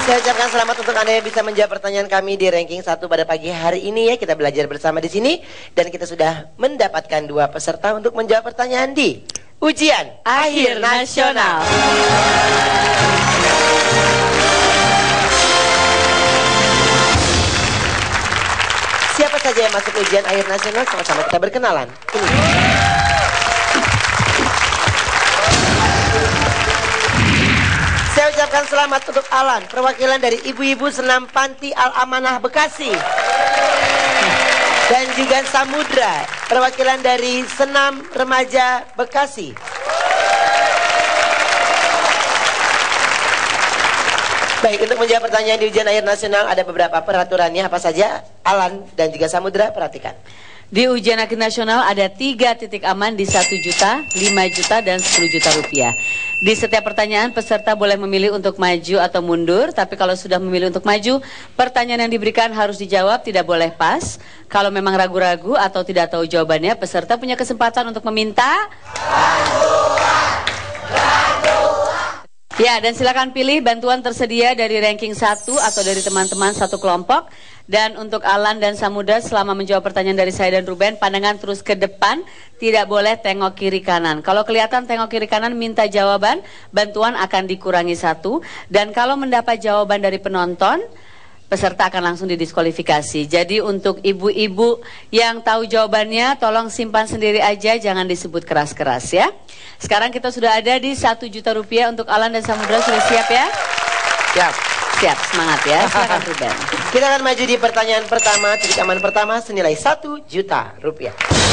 Saya ucapkan selamat untuk Anda yang bisa menjawab pertanyaan kami di ranking 1 pada pagi hari ini ya. Kita belajar bersama di sini dan kita sudah mendapatkan 2 peserta untuk menjawab pertanyaan di Ujian Akhir Nasional. Siapa saja yang masuk ujian akhir nasional? Sama-sama kita berkenalan. Ini. Saya ucapkan selamat untuk Alan, perwakilan dari Ibu-Ibu Senam Panti Al-Amanah Bekasi. Dan juga Samudra, perwakilan dari Senam Remaja Bekasi. Baik, untuk menjawab pertanyaan di ujian akhir nasional ada beberapa peraturannya. Apa saja? Alan dan juga Samudra, perhatikan. Di ujian akhir nasional ada 3 titik aman di 1 juta, 5 juta, dan 10 juta rupiah. Di setiap pertanyaan peserta boleh memilih untuk maju atau mundur. Tapi kalau sudah memilih untuk maju, pertanyaan yang diberikan harus dijawab, tidak boleh pas. Kalau memang ragu-ragu atau tidak tahu jawabannya, peserta punya kesempatan untuk meminta ya, dan silakan pilih bantuan tersedia dari ranking 1 atau dari teman-teman satu kelompok. Dan untuk Alan dan Samudra, selama menjawab pertanyaan dari saya dan Ruben, pandangan terus ke depan, tidak boleh tengok kiri kanan. Kalau kelihatan tengok kiri kanan minta jawaban, bantuan akan dikurangi 1. Dan kalau mendapat jawaban dari penonton, peserta akan langsung didiskualifikasi. Jadi untuk ibu-ibu yang tahu jawabannya, tolong simpan sendiri aja, jangan disebut keras-keras ya. Sekarang kita sudah ada di 1 juta rupiah untuk Alan dan Samudra. Sudah siap ya? Siap. Siap, semangat ya. Silakan Ruben. Kita akan maju di pertanyaan pertama, titik aman pertama senilai 1 juta rupiah.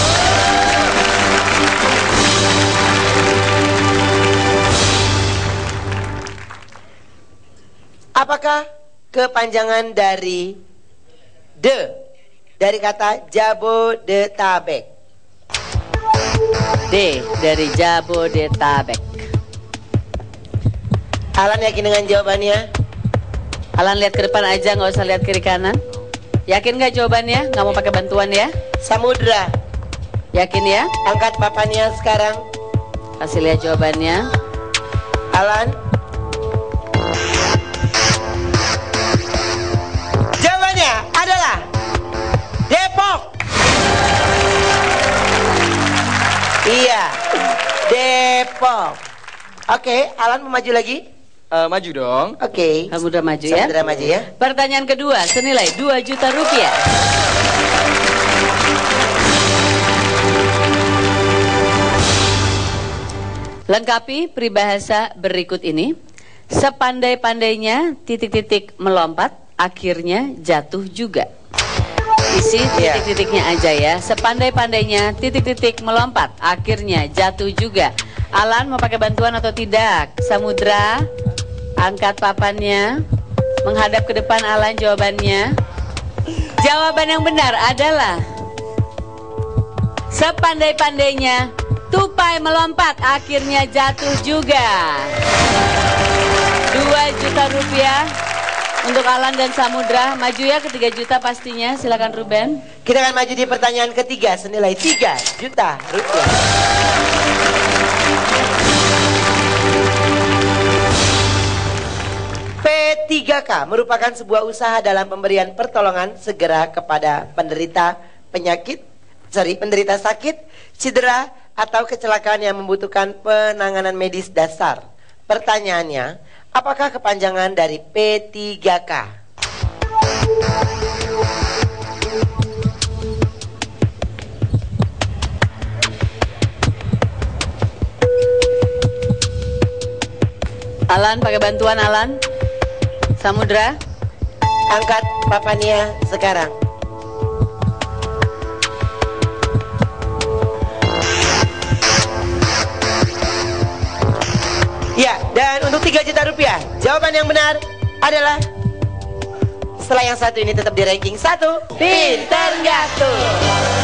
Apakah kepanjangan dari dari kata Jabodetabek? D dari Jabodetabek. Alan yakin dengan jawabannya? Alan lihat ke depan aja, nggak usah lihat kiri kanan. Yakin nggak jawabannya? Nggak mau pakai bantuan ya? Samudra, yakin ya? angkat papannya sekarang. Kasih lihat jawabannya. Alan, jawabannya adalah Depok. Iya, Depok. Oke, Alan mau maju lagi? Maju dong. Oke. Samudra maju ya. Samudra maju ya. Pertanyaan kedua senilai 2 juta rupiah. Lengkapi peribahasa berikut ini. Sepandai-pandainya titik-titik melompat, akhirnya jatuh juga. Isi titik-titiknya aja ya. Sepandai-pandainya titik-titik melompat, akhirnya jatuh juga. Alan mau pakai bantuan atau tidak? Samudra, angkat papannya, menghadap ke depan Alan jawabannya. Jawaban yang benar adalah sepandai-pandainya tupai melompat, akhirnya jatuh juga. 2 juta rupiah untuk Alan dan Samudra. Maju ya ke 3 juta pastinya. Silakan Ruben. Kita akan maju di pertanyaan ketiga senilai 3 juta rupiah. P3K merupakan sebuah usaha dalam pemberian pertolongan segera kepada penderita sakit, cedera, atau kecelakaan yang membutuhkan penanganan medis dasar. Pertanyaannya, apakah kepanjangan dari P3K? Alan, pakai bantuan Alan. Samudra, angkat papannya sekarang. Ya, dan untuk 3 juta rupiah, jawaban yang benar adalah setelah yang satu ini tetap di ranking 1. Pinter nggak tuh?